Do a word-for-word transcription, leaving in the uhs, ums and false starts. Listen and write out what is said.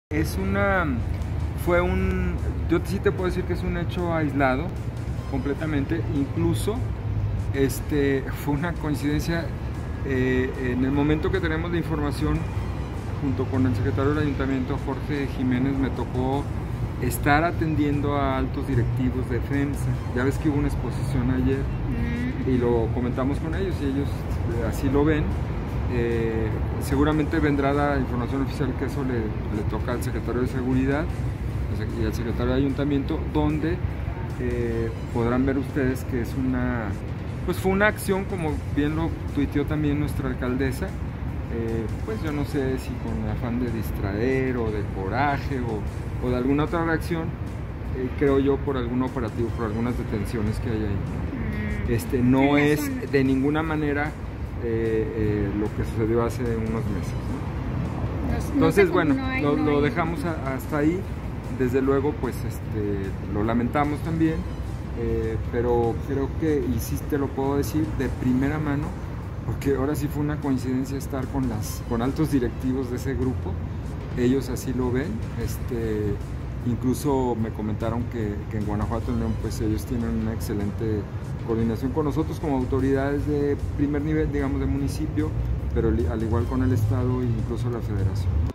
Es una, fue un, yo sí te puedo decir que es un hecho aislado completamente, incluso este, fue una coincidencia, eh, en el momento que tenemos la información, junto con el secretario del ayuntamiento, Jorge Jiménez, me tocó estar atendiendo a altos directivos de FEMSA. Ya ves que hubo una exposición ayer y lo comentamos con ellos y ellos así lo ven. Eh, seguramente vendrá la información oficial que eso le, le toca al secretario de Seguridad y al secretario de Ayuntamiento, donde eh, podrán ver ustedes que es una, pues fue una acción, como bien lo tuiteó también nuestra alcaldesa, eh, pues yo no sé si con afán de distraer o de coraje o, o de alguna otra reacción, eh, creo yo por algún operativo, por algunas detenciones que hay ahí. Este, no es de ninguna manera Eh, eh, lo que sucedió hace unos meses, ¿no? No, Entonces, no bueno, no hay, lo, no lo dejamos a, hasta ahí. Desde luego, pues este, lo lamentamos también, eh, pero creo que, y sí te lo puedo decir de primera mano, porque ahora sí fue una coincidencia estar con, las, con altos directivos de ese grupo. Ellos así lo ven. Este, incluso me comentaron que, que en Guanajuato, en León, pues ellos tienen una excelente coordinación con nosotros como autoridades de primer nivel, digamos, de municipio, pero al igual con el Estado e incluso la Federación.